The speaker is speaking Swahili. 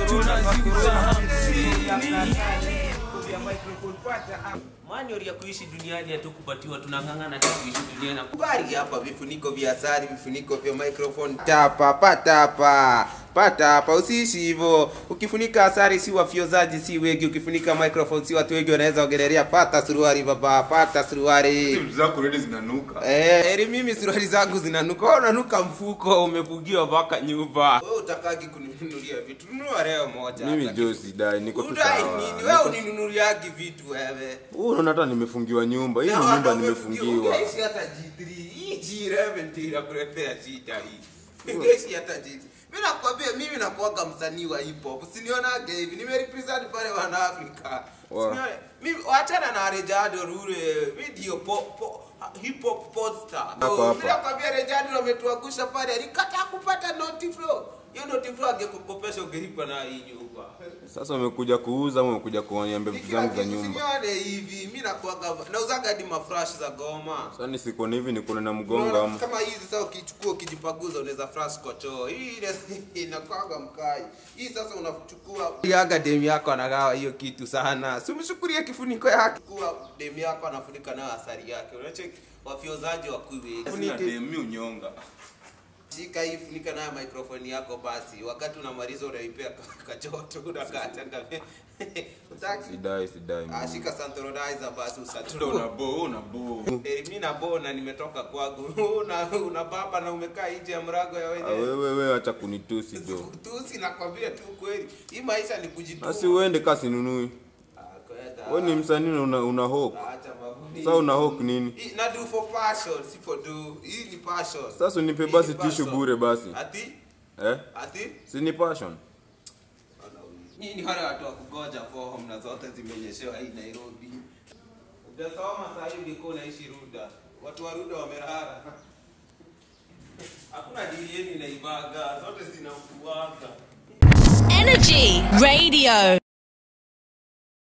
Manual ya kuishi duniani hatukupatiwa, tunang'ang'ana tu kuishi duniani. Kubali hapa vifuniko vya asali, vifuniko vya microphone. Pata hapa usiishi hivyo. Ukifunika asali si wafiozaji si wengi, ukifunika microphone si watu wengi wanaweza ongelea. Pata suruali baba, pata suruali. Simu zako redi zinanuka. Mimi suruali zangu zinanuka. Wewe unanuka mfuko, umefugiwa mpaka nyumba. Wewe utakaki kuninunulia vitu. Nunua leo moja. Mimi Josi dai niko tu sawa. Wewe uninunuliagi vitu wewe. Unaona hata nimefungiwa nyumba. Hii nyumba nimefungiwa. Ungeishi hata G3. Hii G11 ndio kuletea shida hii. Ungeishi hata G3. Mimi nakwambia mimi nakuaga msanii wa hip hop. Usinionage hivi. Nimerepresent pale wana Afrika. Usinione. Mimi waachana na Rejado Rure video hip hop poster. Mimi nakwambia Rejado ametuangusha pale. Alikataa kupata noti flow. Hiyo noti flow angekukopesha ungelipa na hii nyumba. Sasa umekuja kuuza au umekuja kuoniambia vitu zangu za nyumba? Usinione hivi. Mimi nakuaga nauzaga hadi maflash za goma. Sasa nisiko hivi niko na mgongo ama. Kama hizi sasa ukichukua ukijipaguza unaweza flash kwa choo. Hii inakuaga mkai. Hii sasa unachukua yaga demu yako anagawa hiyo kitu sana. Si umshukurie kifuniko yake. Chukua demu yako anafunika nayo asali yake. Unacheki wafiozaji wa kuiwe. Funike demu unyonga. Shika hii funika nayo microphone yako basi. Wakati unamaliza unaipea kachoto unakata ngapi. Sidai. Shika sanitizer basi usaturo. Una bo. Mimi na bona nimetoka kwangu. Una baba na umekaa nje ya mrago ya wenyewe. Wewe acha kunitusi do. Kutusi nakwambia tu kweli. Hii maisha ni kujituma. Basi uende kasi nunui. Wewe ni msanii una hope. Acha babuni. Sasa una hope nini? Na do for passion, si for do. Hii ni passion. Sasa unipe basi tissue bure basi. Ati? Ati? Si ni passion. Ni wale watu wa kugoja form na zote zimenyeshewa hii Nairobi. Ujasoma sasa hivi uko naishi Ruda. Watu wa Ruda wamerara. Hakuna dili yeni na ibaga, zote zinakuaga. Energy Radio.